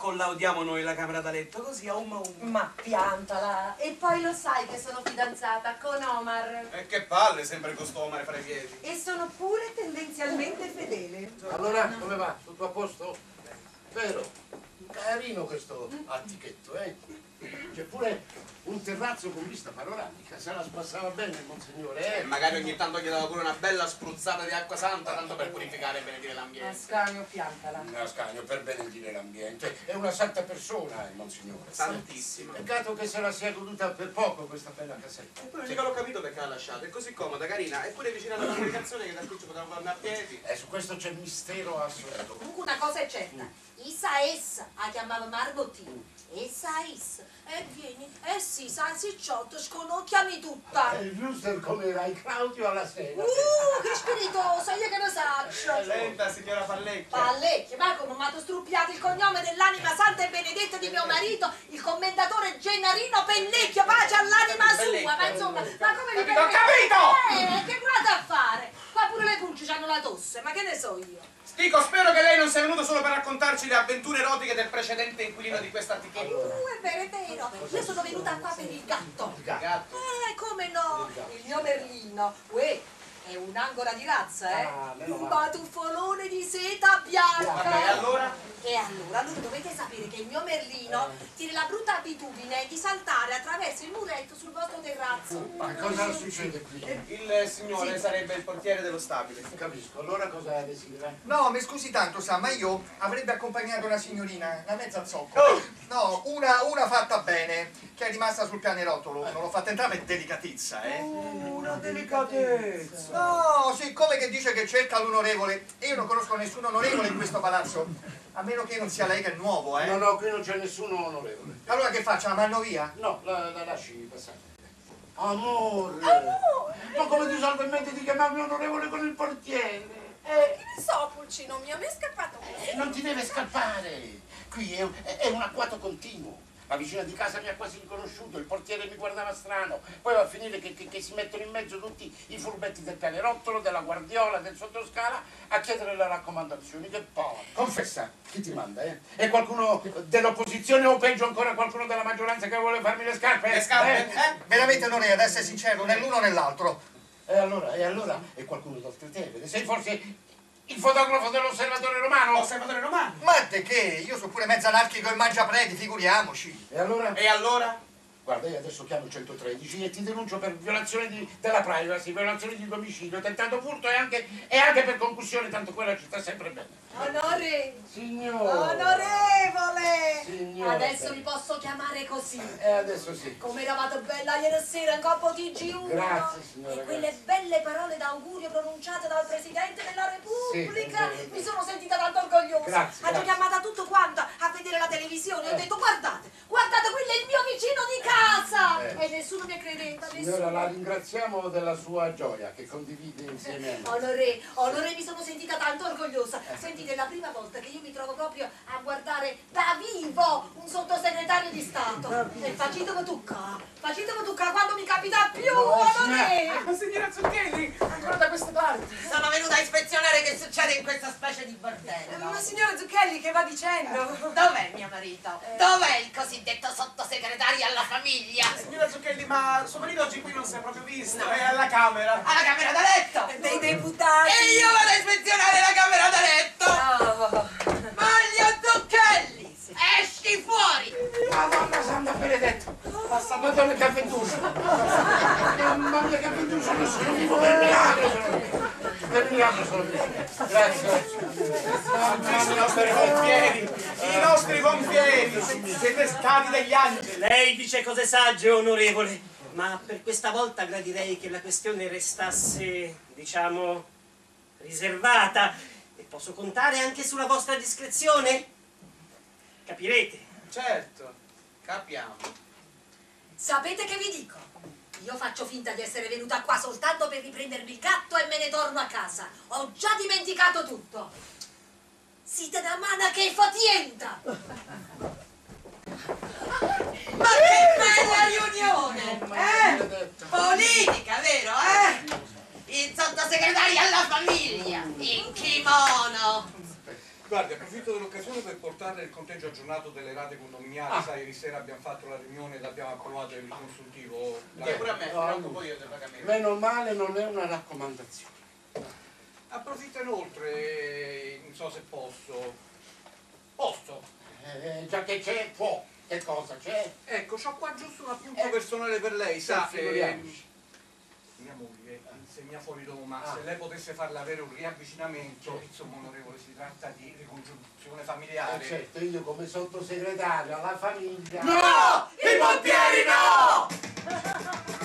collaudiamo noi la camera da letto, così a umma. Ma piantala. E poi lo sai che sono fidanzata con Omar. E che palle, sempre con sto Omar fra i piedi. E sono pure tendenzialmente fedele. Allora, come va? Tutto a posto? Vero? Carino questo attichetto, eh? C'è pure un terrazzo con vista panoramica, se la spassava bene il monsignore, E magari ogni tanto gli dava pure una bella spruzzata di acqua santa, tanto per purificare e benedire l'ambiente. Ascanio, piantala. Ascanio, per benedire l'ambiente. È una santa persona il monsignore. Santissima. Peccato che se la sia goduta per poco questa bella casetta. Eppure mica l'ho capito perché l'ha lasciata, è così comoda, carina, eppure vicino alla congregazione che da qui ci potremmo farne a piedi. Su questo c'è mistero assoluto. Comunque una cosa è certa, Isa la chiamava Margottini. Is. Vieni, sì, sai, cicciotto, sconocchiami tutta. Giusto come era il Claudio alla sera. Che spiritoso, io che lo saccio. Senta, signora Pallecchia. Pallecchia, ma come mi ha struppiato il cognome dell'anima santa e benedetta di mio marito, il commendatore Gennarino Pellecchio, pace all'anima sua, ma insomma, ma come mi permette? Ho capito! Che guarda a fare? Qua pure le pulci hanno la tosse, ma che ne so io? Dico, spero che lei non sia venuto solo per raccontarci le avventure erotiche del precedente inquilino di questa attichetto. È vero, è vero. Io sono venuta qua per il gatto. Il gatto. Come no? Il mio Merlino. Uè, è un'angora di razza, eh? meno Un male. batufolone di seta bianca. Vabbè, allora? E allora voi dovete sapere che il mio Merlino tiene la brutta abitudine di saltare attraverso il muretto sul vostro terrazzo. Ma cosa succede qui? Il signore sarebbe il portiere dello stabile. Capisco, allora cosa desidera? No, mi scusi tanto, sa, ma io avrebbe accompagnato una signorina, una mezza zoccola. No, una fatta bene, che è rimasta sul pianerottolo. Non l'ho fatta entrare per delicatezza, Una delicatezza. No, siccome che dice che cerca l'onorevole, e io non conosco nessun onorevole in questo palazzo. A meno che non sia lei che è nuovo, eh? No, qui non c'è nessuno onorevole. Allora che faccio? La mando via? No, la lasci passare. Amore! Ma come ti salva in mente di chiamarmi onorevole con il portiere? Che ne so, pulcino mio, mi è scappato così. Non ti deve scappare! Qui è un agguato continuo. La vicina di casa mi ha quasi riconosciuto, il portiere mi guardava strano, poi va a finire che si mettono in mezzo tutti i furbetti del pianerottolo, della guardiola, del sottoscala a chiedere le raccomandazioni. Che poi, confessa, chi ti manda, eh? È qualcuno dell'opposizione o peggio ancora qualcuno della maggioranza che vuole farmi le scarpe? Le scarpe? Veramente non è, ad essere sincero, né l'uno né l'altro. E allora è qualcuno d'Oltretevere? Sei forse il fotografo dell'Osservatore Romano? Osservatore Romano. Ma te che? Io sono pure mezzo anarchico e mangiapredi, figuriamoci. E allora? E allora? Guarda, io adesso chiamo il 113 e ti denuncio per violazione della privacy, violazione di domicilio, tentato furto e anche per concussione, tanto quella ci sta sempre bene. Onore! Signore! Onorevole! Signore! Adesso vi posso chiamare così. Adesso sì. Come eravate bella ieri sera in Coppo TG1. Grazie, signora, E quelle grazie. belle parole d'augurio pronunciate dal Presidente della Repubblica. Sì, Mi sono sentita tanto orgogliosa. Grazie, Hanno grazie. chiamata tutto quanto a vedere la televisione. Ho detto guardate, quello è il mio vicino di casa. E nessuno mi credeva, Signora, la nessuno. ringraziamo della sua gioia che condivide insieme a noi. Onore, mi sono sentita tanto orgogliosa. Sentite, è la prima volta che io mi trovo proprio a guardare da vivo un sottosegretario di Stato. E facetemi toccare quando mi capita più, onore! Ma signora Zucchelli, ancora da queste parti. Sono venuta a ispezionare che succede in questa specie di bordello. Ma signora Zucchelli, che va dicendo? Dov'è mio marito? Dov'è il cosiddetto sottosegretario alla famiglia? Signora Zucchelli, ma suo marito oggi qui non si è proprio visto, è alla Camera. Alla camera da letto! Dei deputati. E io vado a ispezionare la camera da letto! Bravo. Maglio Zucchelli! Esci fuori! Madonna Santa Benedetto! Madonna che avventura! Mamma mia che avventura! Sono vivo per miracolo! Per miracolo sono vivo! Grazie! I nostri pompieri, i nostri pompieri, siete stati degli angeli. Lei dice cose sagge, onorevole, ma per questa volta gradirei che la questione restasse, diciamo, riservata. E posso contare anche sulla vostra discrezione? Capirete? Certo, capiamo. Sapete che vi dico? Io faccio finta di essere venuta qua soltanto per riprendermi il gatto e me ne torno a casa. Ho già dimenticato tutto. Siete una mana che fatienta! Ma che bella riunione! Politica, vero, Il sottosegretario alla famiglia, in kimono! Guardi, approfitto dell'occasione per portare il conteggio aggiornato delle rate condominiali. Sai, ieri sera abbiamo fatto la riunione ed abbiamo approvato il riconsultivo. Pure a me, mi occupo io del pagamento. Meno male non è una raccomandazione. Approfitto inoltre, non so se posso. Posso? Già che c'è, può. Che cosa c'è? Ecco, c'ho qua giusto un appunto personale per lei, sa. Figuriamoci. Mia moglie insegna fuori Roma, se lei potesse farle avere un riavvicinamento, insomma onorevole, si tratta di ricongiunzione familiare. Certo, io come sottosegretario alla famiglia. No! I pompieri no!